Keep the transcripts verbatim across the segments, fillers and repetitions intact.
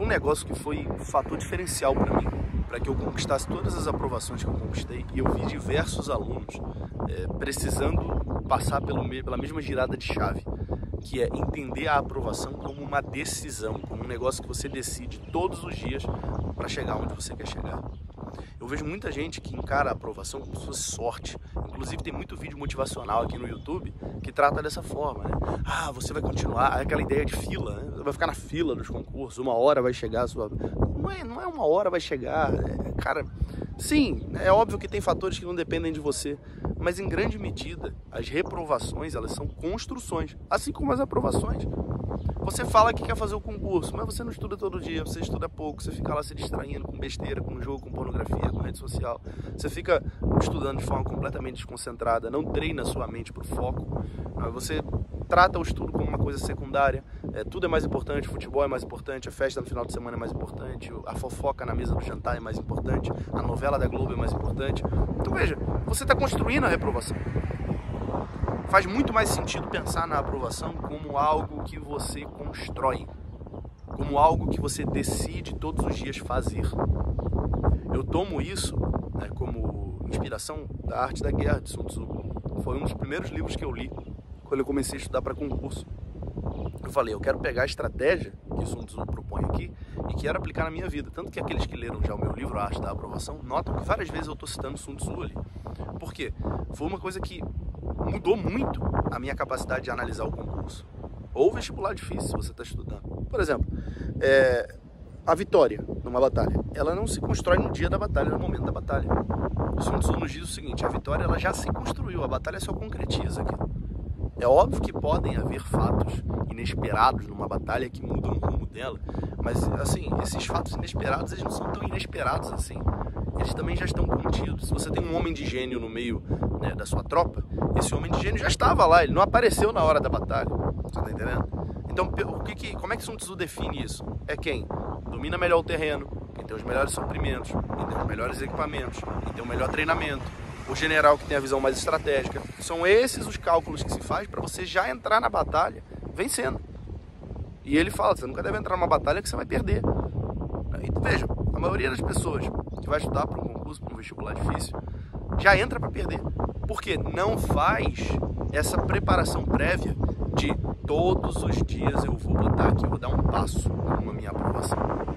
um negócio que foi um fator diferencial para mim, para que eu conquistasse todas as aprovações que eu conquistei, e eu vi diversos alunos é, precisando passar pelo, pela mesma girada de chave, que é entender a aprovação como uma decisão, como um negócio que você decide todos os dias para chegar onde você quer chegar. Eu vejo muita gente que encara a aprovação como se fosse sorte. Inclusive tem muito vídeo motivacional aqui no YouTube que trata dessa forma, né? Ah, você vai continuar, aquela ideia de fila, né? Você vai ficar na fila dos concursos, uma hora vai chegar a sua... Não é, não é uma hora vai chegar, é, cara... Sim, é óbvio que tem fatores que não dependem de você, mas em grande medida as reprovações, elas são construções, assim como as aprovações. Você fala que quer fazer o concurso, mas você não estuda todo dia, você estuda pouco, você fica lá se distraindo com besteira, com jogo, com pornografia, com rede social. Você fica estudando de forma completamente desconcentrada, não treina sua mente para o foco. Você trata o estudo como uma coisa secundária, é, tudo é mais importante, o futebol é mais importante, a festa no final de semana é mais importante, a fofoca na mesa do jantar é mais importante, a novela da Globo é mais importante. Então veja, você está construindo a reprovação. Faz muito mais sentido pensar na aprovação como algo que você constrói, como algo que você decide todos os dias fazer. Eu tomo isso, né, como inspiração da Arte da Guerra, de Sun Tzu. Foi um dos primeiros livros que eu li quando eu comecei a estudar para concurso. Eu falei, eu quero pegar a estratégia que Sun Tzu propõe aqui e quero aplicar na minha vida. Tanto que aqueles que leram já o meu livro, A Arte da Aprovação, notam que várias vezes eu estou citando Sun Tzu ali. Por quê? Foi uma coisa que mudou muito a minha capacidade de analisar o concurso. Ou vestibular difícil, se você está estudando. Por exemplo, é, a vitória numa batalha, ela não se constrói no dia da batalha, no momento da batalha. O Sun Tzu nos diz o seguinte, a vitória ela já se construiu, a batalha só concretiza aqui. É óbvio que podem haver fatos inesperados numa batalha que mudam o rumo dela, mas assim, esses fatos inesperados eles não são tão inesperados assim. Eles também já estão contidos. Se você tem um homem de gênio no meio, né, da sua tropa, esse homem de gênio já estava lá, ele não apareceu na hora da batalha. Você está entendendo? Então, o que que, como é que Sun Tzu define isso? É quem domina melhor o terreno, quem tem os melhores suprimentos, quem tem os melhores equipamentos, quem tem o melhor treinamento, o general que tem a visão mais estratégica. São esses os cálculos que se faz para você já entrar na batalha vencendo. E ele fala, você nunca deve entrar numa batalha que você vai perder. E veja, a maioria das pessoas que vai estudar para um concurso, para um vestibular difícil, já entra para perder. Porque não faz essa preparação prévia de todos os dias eu vou botar aqui, eu vou dar um passo na minha aprovação.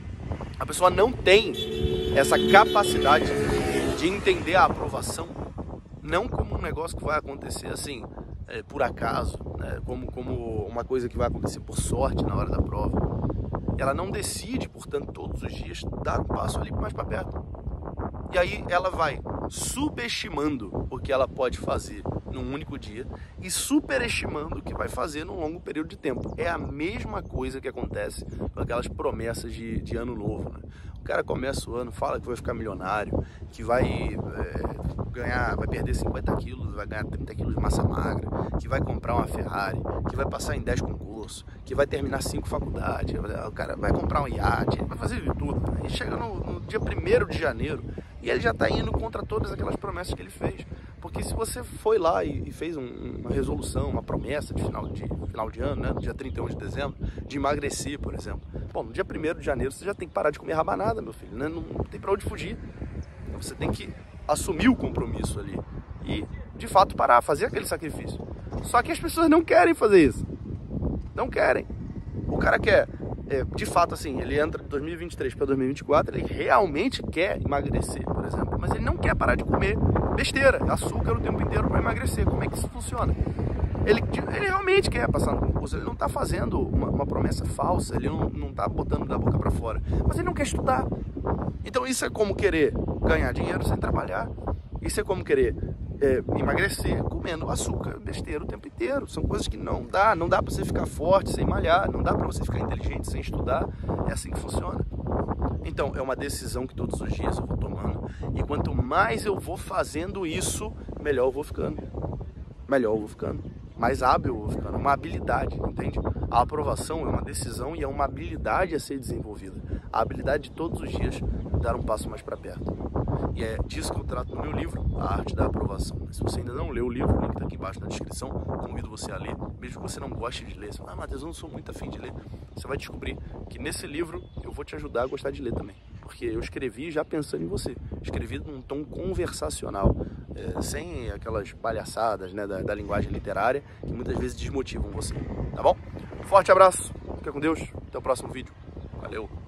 A pessoa não tem essa capacidade de entender a aprovação não como um negócio que vai acontecer assim, é, por acaso, né? como, como uma coisa que vai acontecer por sorte na hora da prova. Ela não decide, portanto, todos os dias dar um passo ali mais para perto. E aí ela vai subestimando o que ela pode fazer num único dia e superestimando o que vai fazer num longo período de tempo. É a mesma coisa que acontece com aquelas promessas de, de ano novo, né? O cara começa o ano, fala que vai ficar milionário, que vai é, ganhar, vai perder cinquenta quilos, vai ganhar trinta quilos de massa magra, que vai comprar uma Ferrari, que vai passar em dez concursos, que vai terminar cinco faculdades, o cara vai comprar um iate, vai fazer de tudo. Aí chega no, no dia primeiro de janeiro e ele já está indo contra todas aquelas promessas que ele fez. Porque se você foi lá e, e fez um, uma resolução, uma promessa de final de, final de ano, né, no dia trinta e um de dezembro, de emagrecer, por exemplo. Bom, no dia primeiro de janeiro você já tem que parar de comer rabanada, meu filho, né? Não, não tem para onde fugir. Então você tem que assumir o compromisso ali e, de fato, parar, fazer aquele sacrifício. Só que as pessoas não querem fazer isso. Não querem. O cara quer, é, de fato, assim, ele entra de dois mil e vinte e três para dois mil e vinte e quatro, ele realmente quer emagrecer, por exemplo, mas ele não quer parar de comer besteira, açúcar o tempo inteiro para emagrecer. Como é que isso funciona? Ele, ele realmente quer passar no concurso, ele não está fazendo uma, uma promessa falsa, ele não está botando da boca para fora, mas ele não quer estudar. Então isso é como querer ganhar dinheiro sem trabalhar, isso é como querer é, emagrecer comendo açúcar, besteira o tempo inteiro. São coisas que não dá, não dá para você ficar forte sem malhar, não dá para você ficar inteligente sem estudar, é assim que funciona. Então é uma decisão que todos os dias eu vou tomando, e quanto mais eu vou fazendo isso, melhor eu vou ficando, melhor eu vou ficando. Mais hábil eu vou ficando, uma habilidade, entende? A aprovação é uma decisão e é uma habilidade a ser desenvolvida. A habilidade de todos os dias dar um passo mais para perto. E é disso que eu trato no meu livro, A Arte da Aprovação. Se você ainda não leu o livro, o link está aqui embaixo na descrição, convido você a ler, mesmo que você não goste de ler. Você fala, ah, Matheus, eu não sou muito afim de ler. Você vai descobrir que nesse livro eu vou te ajudar a gostar de ler também. Porque eu escrevi já pensando em você. Escrevi num tom conversacional, é, sem aquelas palhaçadas, né, da, da linguagem literária que muitas vezes desmotivam você. Tá bom? Forte abraço, fica com Deus, até o próximo vídeo. Valeu!